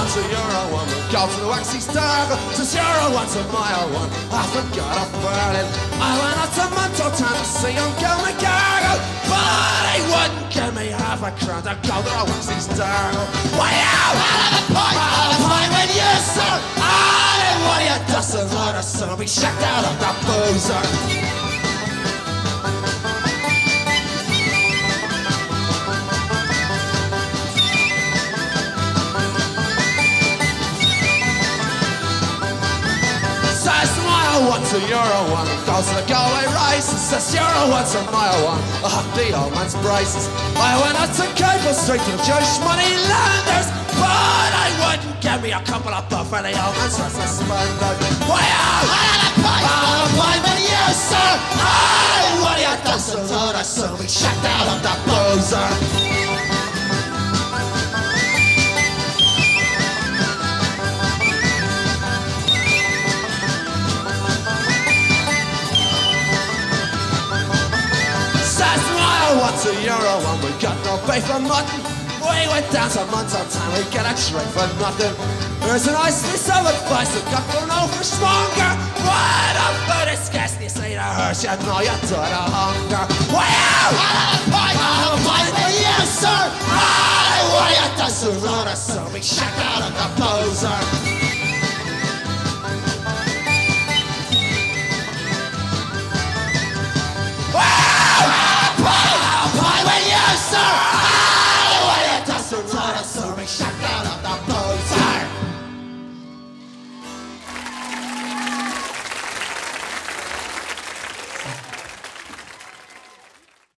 wants a euro one. We go to the Waxie's Dargel. Says euro one's a mile one. I forgot a Berlin. I went out to Montauk town to see him go my gargle, but he wouldn't give me half a crown to go to the Waxie's Dargel. Way out! Out of the pint with you, sir! What you doesn't let us so be checked out of the boozer. Says mile one's a euro one. Goes to the Galway races. Says euro one's a mile one. The old man's braces. I went out to Cable Street to the Jewish money landers, but I wouldn't give me a couple of buff for the old man's restless spender. Way out! Out of the pint with you, sir! What you doesn't let us so be checked out of the boozer. What's a euro one? We got no beef or mutton. We went down to Montauk town, we get a drink for nothing. There's an ice piece of advice that got for no for stronger. What a food is scarcely say to her, you know you died of hunger. Way out! Out of the pint for you, sir! What you does to run us so we check out of the boozer.